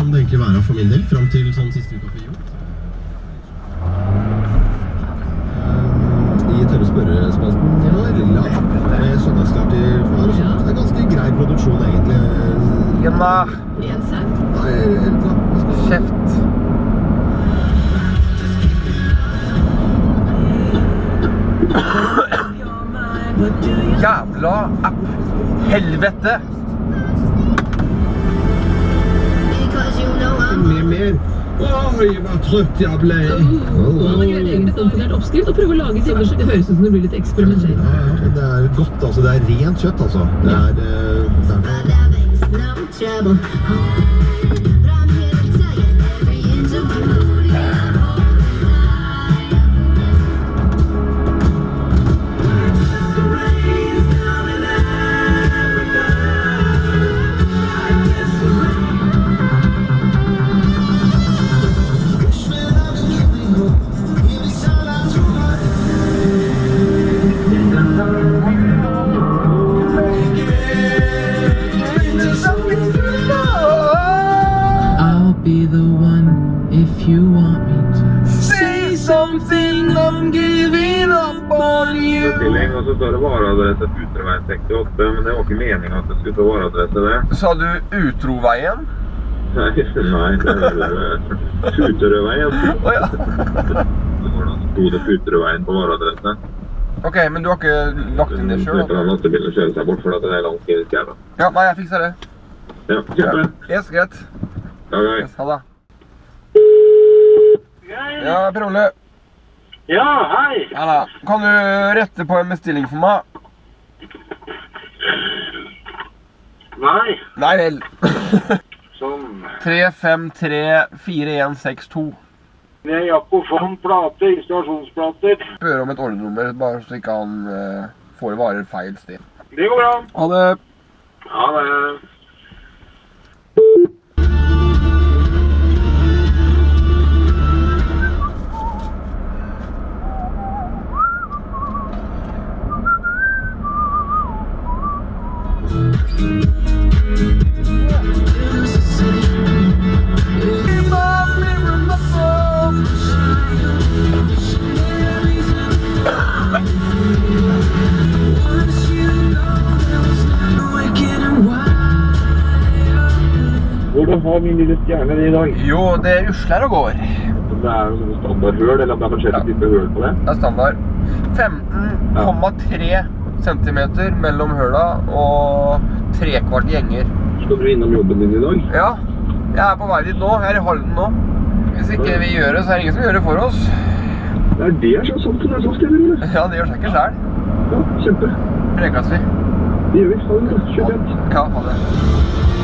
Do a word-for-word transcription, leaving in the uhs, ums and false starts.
kan det egentlig være for min del, frem til sånn siste uka for jul. I tørre spørrespalten, ja, Lilla, med søndagsklart i far og sånt. Det er ganske grei produksjon, egentlig. Jenna! En sau? Nei, ja, Kjeft! Jævla app! Helvete! mer, mer. Oi, hva trøtt jeg ble. Han har greid egen komponert oppskrift og prøver å lage timer, så det høres ut som det blir litt eksperimentert. Ja, ja, men det er godt, altså. Det er rent kjøtt, altså. Det er... Det er... Be the one if you want me to say something, I'm giving up on you. Tillegg, og så står det vareadresse Utroveien sekstiåtte, men det var ikke meningen at det skulle stå vareadresse det. Sa du Utroveien? Nei, nei, det er Futerøveien. Åja. Hvordan stod det Futerøveien på vareadresse? Ok, men du har ikke lagt inn det selv? Du kan ha lastebilen kjøre seg bort, for at det er langt inn i skjæra. Ja, nei, jeg fikser det. Ja, kjempe. Yes, greit. Ja, hei. Yes, ha det. Ja, Per Ole. Ja, hei. Ja da. Kan du rette på en bestilling for meg? Nei. Nei vel. Sånn. tre fem tre fire en seks to. Det er Jakobfond plate, installasjonsplater. Spør om et ordrenummer, bare så ikke han uh, får varer feil sted. Det går bra. Ha det. Ha det. Hvordan har min lille stjerne det i dag? Jo, det rusler og går. Det er noen standard høl, eller om det er forskjellige typer høl på det? Det er standard. femten komma tre centimeter mellom høla og tre kvart gjenger. Skal du innom jobben din i dag? Ja, jeg er på vei dit nå. Jeg er i Halden nå. Hvis ikke vi gjør det, så er det ingen som gjør det for oss. Det er det er sånn som det er sånn steder, eller? Ja, det gjør seg ikke selv. Ja, kjempe. Prekes vi. Det gjør vi. Ha det, kjøp hjem. Ja, ha det.